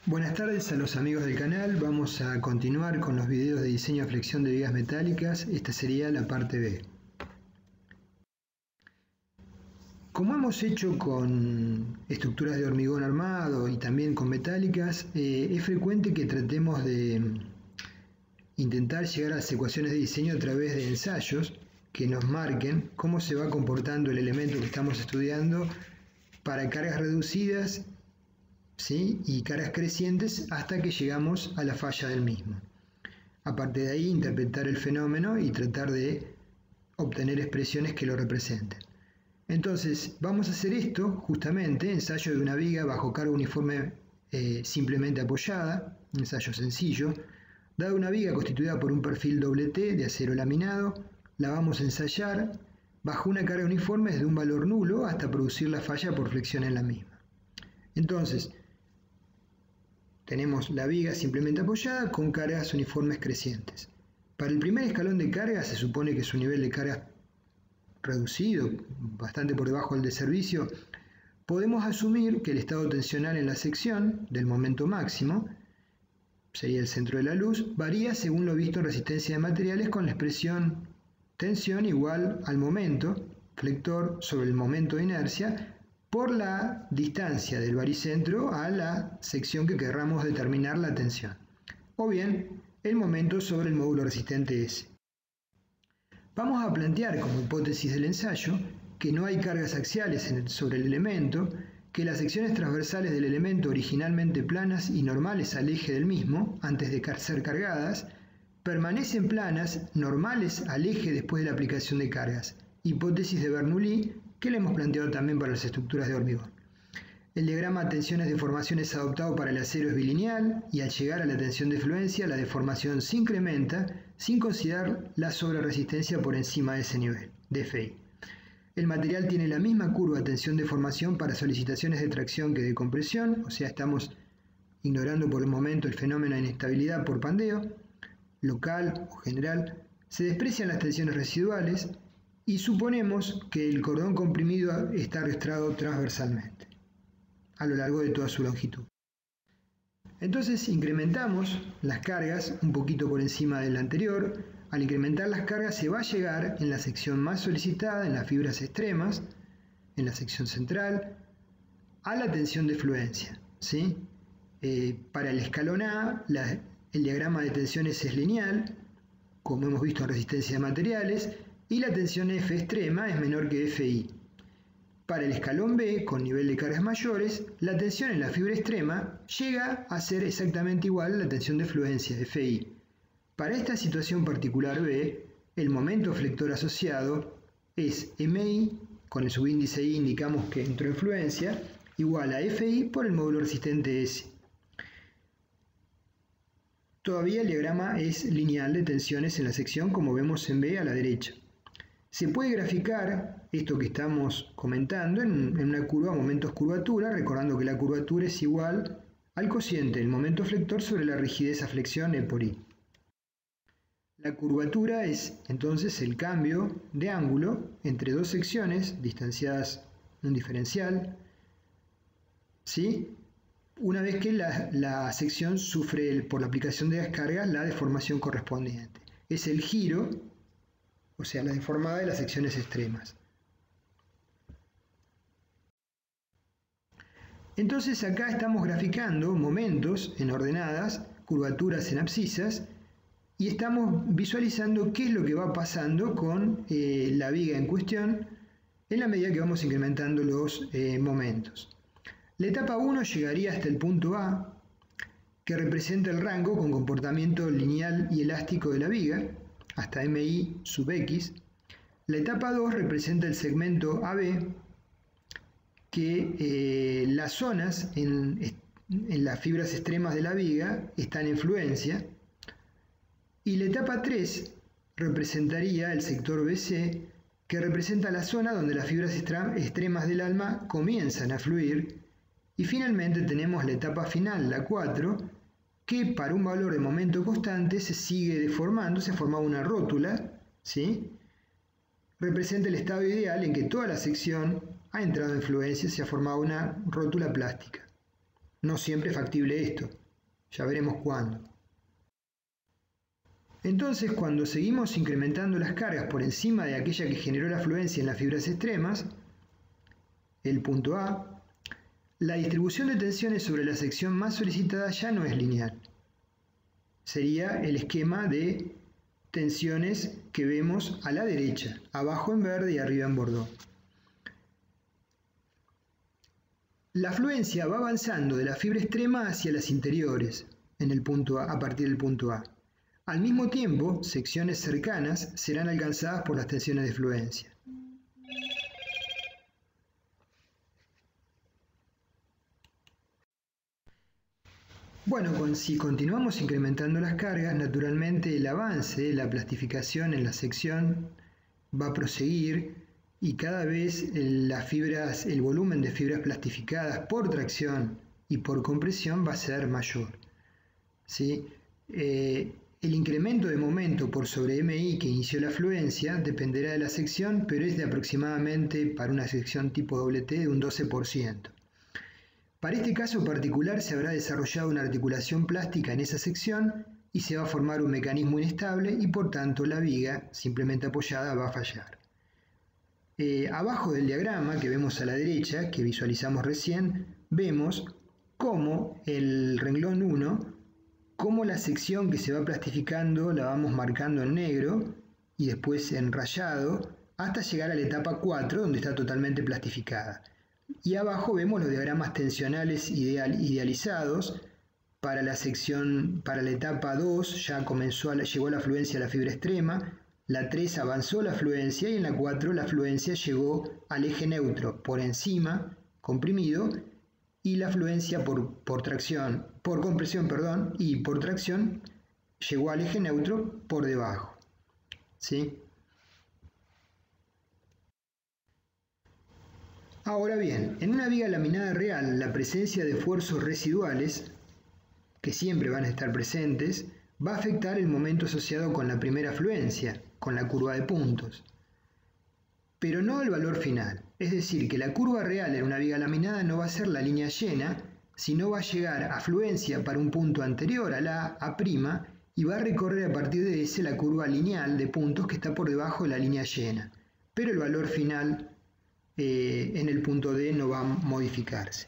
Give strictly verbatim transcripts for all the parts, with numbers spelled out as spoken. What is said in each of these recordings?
Buenas tardes a los amigos del canal. Vamos a continuar con los videos de diseño de flexión de vigas metálicas. Esta sería la parte B. Como hemos hecho con estructuras de hormigón armado y también con metálicas, eh, es frecuente que tratemos de intentar llegar a las ecuaciones de diseño a través de ensayos que nos marquen cómo se va comportando el elemento que estamos estudiando para cargas reducidas, ¿sí?, y cargas crecientes hasta que llegamos a la falla del mismo. A partir de ahí, interpretar el fenómeno y tratar de obtener expresiones que lo representen. Entonces, vamos a hacer esto justamente, ensayo de una viga bajo carga uniforme eh, simplemente apoyada, ensayo sencillo. Dada una viga constituida por un perfil doble T de acero laminado, la vamos a ensayar bajo una carga uniforme desde un valor nulo hasta producir la falla por flexión en la misma. Entonces, tenemos la viga simplemente apoyada con cargas uniformes crecientes. Para el primer escalón de carga se supone que su nivel de carga reducido, bastante por debajo del de servicio. Podemos asumir que el estado tensional en la sección del momento máximo, sería el centro de la luz, varía según lo visto en resistencia de materiales con la expresión tensión igual al momento flector sobre el momento de inercia por la distancia del baricentro a la sección que querramos determinar la tensión, o bien el momento sobre el módulo resistente S. Vamos a plantear como hipótesis del ensayo que no hay cargas axiales sobre el elemento, que las secciones transversales del elemento originalmente planas y normales al eje del mismo, antes de ser cargadas, permanecen planas, normales al eje después de la aplicación de cargas, hipótesis de Bernoulli, que le hemos planteado también para las estructuras de hormigón. El diagrama de tensiones deformaciones adoptado para el acero es bilineal y al llegar a la tensión de fluencia la deformación se incrementa sin considerar la sobreresistencia por encima de ese nivel, de F I. El material tiene la misma curva de tensión de formación para solicitaciones de tracción que de compresión, o sea, estamos ignorando por el momento el fenómeno de inestabilidad por pandeo, local o general. Se desprecian las tensiones residuales y suponemos que el cordón comprimido está arrastrado transversalmente a lo largo de toda su longitud. Entonces incrementamos las cargas un poquito por encima del anterior. Al incrementar las cargas se va a llegar en la sección más solicitada, en las fibras extremas, en la sección central, a la tensión de fluencia, ¿sí? Eh, para el escalón A, la, el diagrama de tensiones es lineal, como hemos visto en resistencia de materiales, y la tensión F extrema es menor que F I. Para el escalón B, con nivel de cargas mayores, la tensión en la fibra extrema llega a ser exactamente igual a la tensión de fluencia, F I. Para esta situación particular B, el momento flector asociado es M I, con el subíndice I indicamos que entró en fluencia, igual a F I por el módulo resistente S. Todavía el diagrama es lineal de tensiones en la sección, como vemos en B a la derecha. Se puede graficar esto que estamos comentando en, en una curva momentos curvatura, recordando que la curvatura es igual al cociente del momento flector sobre la rigidez a flexión E por I. La curvatura es entonces el cambio de ángulo entre dos secciones distanciadas un diferencial, ¿sí?, una vez que la, la sección sufre el, por la aplicación de las cargas la deformación correspondiente. Es el giro, o sea, la deformada de las secciones extremas. Entonces acá estamos graficando momentos en ordenadas, curvaturas en abscisas, y estamos visualizando qué es lo que va pasando con eh, la viga en cuestión en la medida que vamos incrementando los eh, momentos. La etapa uno llegaría hasta el punto A, que representa el rango con comportamiento lineal y elástico de la viga, hasta M I sub X. La etapa dos representa el segmento A B, que eh, las zonas en, en las fibras extremas de la viga están en fluencia. Y la etapa tres representaría el sector B C, que representa la zona donde las fibras extremas del alma comienzan a fluir. Y finalmente tenemos la etapa final, la cuatro, que para un valor de momento constante se sigue deformando, se forma una rótula, ¿sí?, representa el estado ideal en que toda la sección ha entrado en fluencia y se ha formado una rótula plástica. No siempre es factible esto, ya veremos cuándo. Entonces, cuando seguimos incrementando las cargas por encima de aquella que generó la afluencia en las fibras extremas, el punto A, la distribución de tensiones sobre la sección más solicitada ya no es lineal. Sería el esquema de tensiones que vemos a la derecha, abajo en verde y arriba en bordó. La afluencia va avanzando de la fibra extrema hacia las interiores en el punto A, a partir del punto A. Al mismo tiempo, secciones cercanas serán alcanzadas por las tensiones de fluencia. Bueno, con, si continuamos incrementando las cargas, naturalmente el avance, la plastificación en la sección va a proseguir y cada vez las fibras, el volumen de fibras plastificadas por tracción y por compresión va a ser mayor, ¿sí? Eh, el incremento de momento por sobre M I que inició la afluencia dependerá de la sección, pero es de aproximadamente, para una sección tipo doble T, de un doce por ciento. Para este caso particular se habrá desarrollado una articulación plástica en esa sección y se va a formar un mecanismo inestable y por tanto la viga simplemente apoyada va a fallar. Eh, abajo del diagrama que vemos a la derecha, que visualizamos recién, vemos cómo el renglón uno, cómo la sección que se va plastificando la vamos marcando en negro y después en rayado hasta llegar a la etapa cuatro donde está totalmente plastificada. Y abajo vemos los diagramas tensionales ideal, idealizados para la sección, para la etapa dos ya comenzó a la, llegó la afluencia a la fibra extrema, la tres avanzó la afluencia y en la cuatro la afluencia llegó al eje neutro por encima, comprimido, y la afluencia por, por tracción, por compresión, perdón, y por tracción llegó al eje neutro por debajo, ¿sí? Ahora bien, en una viga laminada real, la presencia de esfuerzos residuales, que siempre van a estar presentes, va a afectar el momento asociado con la primera afluencia, con la curva de puntos, pero no el valor final. Es decir, que la curva real en una viga laminada no va a ser la línea llena, sino va a llegar a afluencia para un punto anterior a la A' y va a recorrer a partir de ese la curva lineal de puntos que está por debajo de la línea llena, pero el valor final Eh, en el punto D no va a modificarse.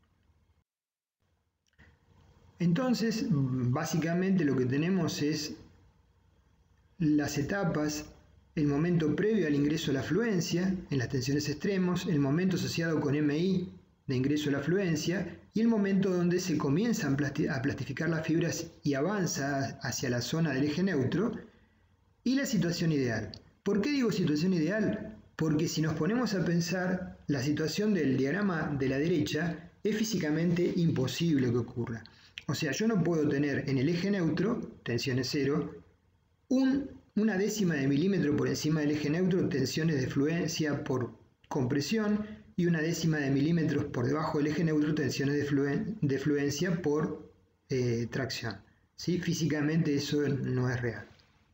Entonces, básicamente lo que tenemos es las etapas, el momento previo al ingreso a la afluencia en las tensiones extremos, el momento asociado con M I de ingreso a la afluencia y el momento donde se comienzan a plastificar las fibras y avanza hacia la zona del eje neutro, y la situación ideal. ¿Por qué digo situación ideal? Porque si nos ponemos a pensar, la situación del diagrama de la derecha es físicamente imposible que ocurra. O sea, yo no puedo tener en el eje neutro, tensiones cero, un, una décima de milímetro por encima del eje neutro, tensiones de fluencia por compresión, y una décima de milímetros por debajo del eje neutro, tensiones de, fluen, de fluencia por eh, tracción, ¿sí? Físicamente eso no es real.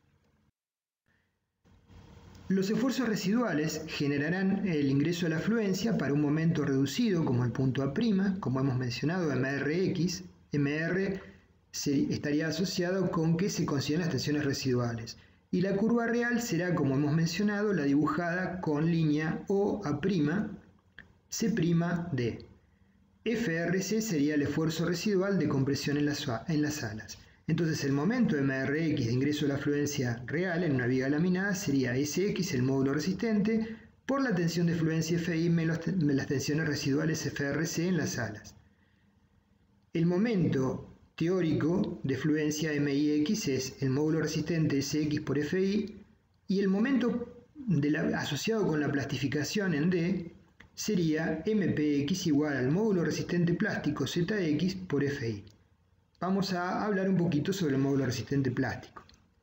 Los esfuerzos residuales generarán el ingreso a la afluencia para un momento reducido, como el punto A', como hemos mencionado, M R X. M R se, estaría asociado con que se consideran las tensiones residuales. Y la curva real será, como hemos mencionado, la dibujada con línea O A', C' D. F R C sería el esfuerzo residual de compresión en las, en las alas. Entonces el momento M R X de ingreso a la afluencia real en una viga laminada sería S X, el módulo resistente, por la tensión de fluencia F I menos las tensiones residuales F R C en las alas. El momento teórico de fluencia M I X es el módulo resistente S X por F I y el momento de la, asociado con la plastificación en D sería M P X igual al módulo resistente plástico Z X por F I. Vamos a hablar un poquito sobre el módulo resistente plástico.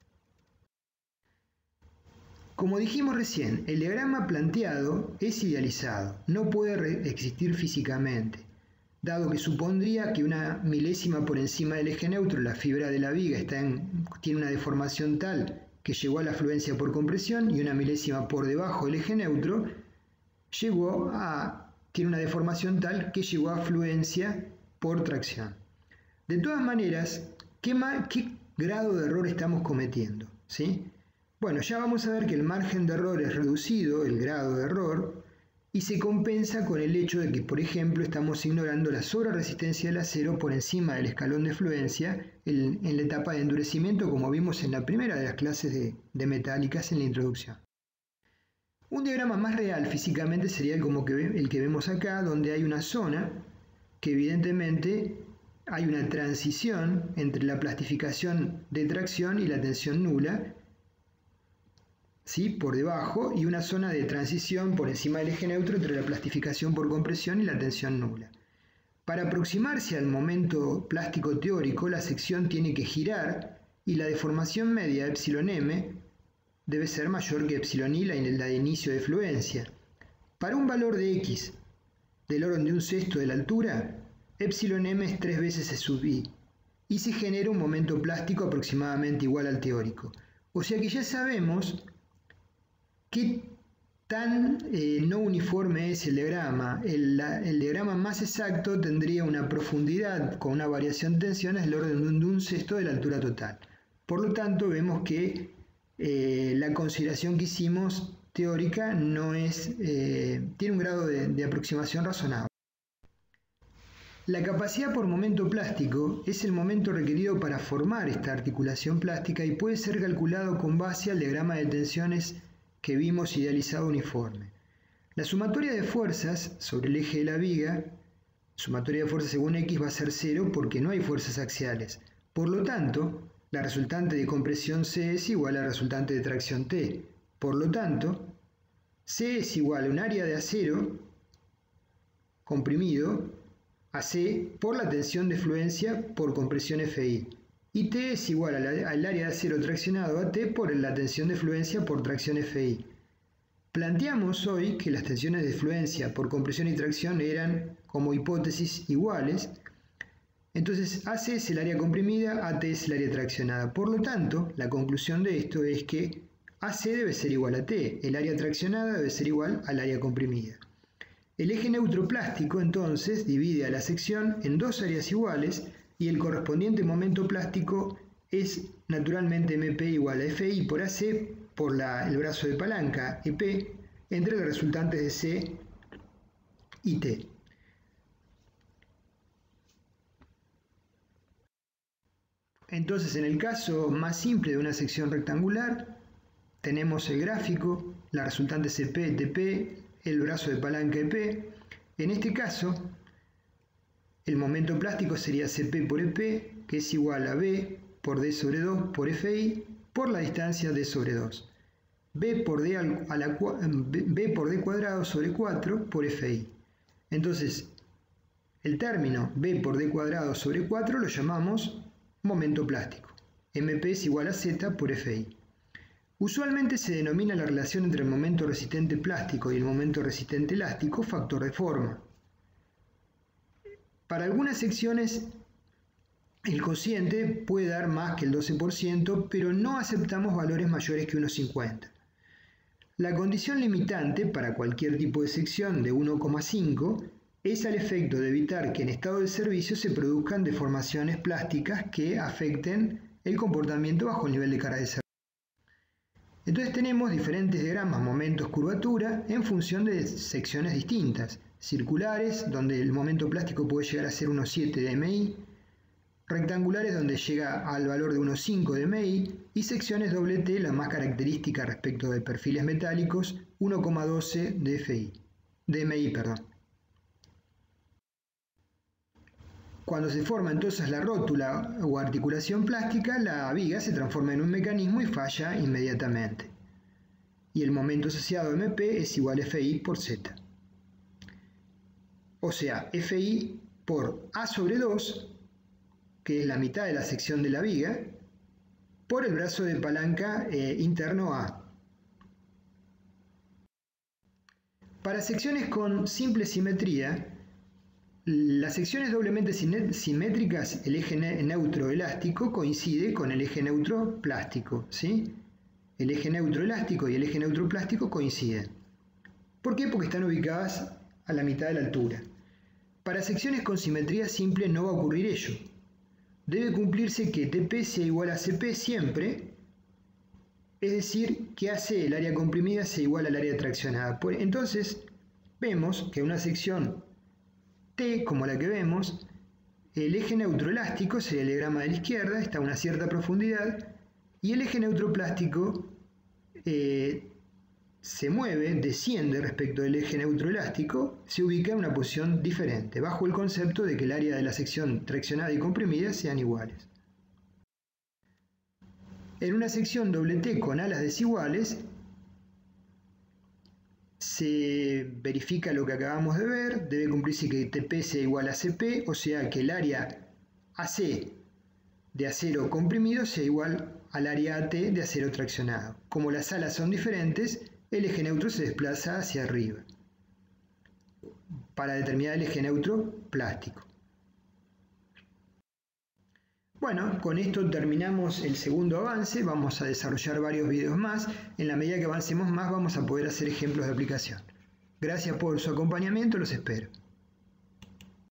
Como dijimos recién, el diagrama planteado es idealizado, no puede existir físicamente, dado que supondría que una milésima por encima del eje neutro, la fibra de la viga está en, tiene una deformación tal que llegó a la fluencia por compresión y una milésima por debajo del eje neutro llegó a, tiene una deformación tal que llegó a fluencia por tracción. De todas maneras, ¿qué, qué grado de error estamos cometiendo? ¿Sí? Bueno, ya vamos a ver que el margen de error es reducido, el grado de error, y se compensa con el hecho de que, por ejemplo, estamos ignorando la sobreresistencia del acero por encima del escalón de fluencia en, en la etapa de endurecimiento, como vimos en la primera de las clases de, de metálicas en la introducción. Un diagrama más real físicamente sería el, como que, el que vemos acá, donde hay una zona que evidentemente hay una transición entre la plastificación de tracción y la tensión nula, ¿sí? Por debajo, y una zona de transición por encima del eje neutro entre la plastificación por compresión y la tensión nula. Para aproximarse al momento plástico teórico, la sección tiene que girar y la deformación media epsilon m debe ser mayor que epsilon i, la de inicio de fluencia. Para un valor de x del orden de un sexto de la altura, epsilon m es tres veces e sub i, y se genera un momento plástico aproximadamente igual al teórico. O sea que ya sabemos qué tan eh, no uniforme es el diagrama. El, la, el diagrama más exacto tendría una profundidad con una variación de tensiones del orden de un sexto de la altura total. Por lo tanto, vemos que eh, la consideración que hicimos teórica no es, eh, tiene un grado de, de aproximación razonable. La capacidad por momento plástico es el momento requerido para formar esta articulación plástica y puede ser calculado con base al diagrama de tensiones que vimos idealizado uniforme. La sumatoria de fuerzas sobre el eje de la viga, sumatoria de fuerzas según X va a ser cero porque no hay fuerzas axiales. Por lo tanto, la resultante de compresión C es igual a la resultante de tracción T. Por lo tanto, C es igual a un área de acero comprimido a C por la tensión de fluencia por compresión F I. Y T es igual al área de acero traccionado a T por la tensión de fluencia por tracción F I. Planteamos hoy que las tensiones de fluencia por compresión y tracción eran como hipótesis iguales. Entonces A C es el área comprimida, A T es el área traccionada. Por lo tanto, la conclusión de esto es que A C debe ser igual a T, el área traccionada debe ser igual al área comprimida. El eje neutro plástico entonces divide a la sección en dos áreas iguales y el correspondiente momento plástico es naturalmente M P igual a F I por A C por la, el brazo de palanca E P entre las resultantes de C y T. Entonces, en el caso más simple de una sección rectangular, tenemos el gráfico, la resultante C P, T P, el brazo de palanca E P. En este caso, el momento plástico sería C P por E P, que es igual a B por D sobre dos por F I por la distancia D sobre dos. B por D, a la, B por D cuadrado sobre cuatro por F I. Entonces, el término B por D cuadrado sobre cuatro lo llamamos momento plástico. M P es igual a Z por F I. Usualmente se denomina la relación entre el momento resistente plástico y el momento resistente elástico factor de forma. Para algunas secciones el cociente puede dar más que el doce por ciento, pero no aceptamos valores mayores que uno coma cincuenta. La condición limitante para cualquier tipo de sección de uno coma cinco es al efecto de evitar que en estado de servicio se produzcan deformaciones plásticas que afecten el comportamiento bajo el nivel de carga de servicio. Entonces tenemos diferentes diagramas, momentos, curvatura, en función de secciones distintas. Circulares, donde el momento plástico puede llegar a ser uno coma siete de M I, rectangulares, donde llega al valor de uno coma cinco de M I, y secciones doble T, la más característica respecto de perfiles metálicos, uno coma doce de F I, de M I, perdón. Cuando se forma entonces la rótula o articulación plástica, la viga se transforma en un mecanismo y falla inmediatamente. Y el momento asociado a M P es igual a F I por Z. O sea, F I por A sobre dos, que es la mitad de la sección de la viga, por el brazo de palanca eh, interno A. Para secciones con simple simetría, las secciones doblemente simétricas, el eje neutro elástico coincide con el eje neutro plástico, ¿sí? El eje neutro elástico y el eje neutro plástico coinciden. ¿Por qué? Porque están ubicadas a la mitad de la altura. Para secciones con simetría simple no va a ocurrir ello. Debe cumplirse que T P sea igual a C P siempre, es decir, que A C, el área comprimida, sea igual al área traccionada. Entonces, vemos que una sección T, como la que vemos, el eje neutroelástico, sería el diagrama de la izquierda, está a una cierta profundidad, y el eje neutroplástico eh, se mueve, desciende respecto del eje neutroelástico, se ubica en una posición diferente, bajo el concepto de que el área de la sección traccionada y comprimida sean iguales. En una sección doble T con alas desiguales, se verifica lo que acabamos de ver, debe cumplirse que T P sea igual a C P, o sea que el área A C de acero comprimido sea igual al área A T de acero traccionado. Como las alas son diferentes, el eje neutro se desplaza hacia arriba para determinar el eje neutro plástico. Bueno, con esto terminamos el segundo avance. Vamos a desarrollar varios videos más. En la medida que avancemos más vamos a poder hacer ejemplos de aplicación. Gracias por su acompañamiento, los espero.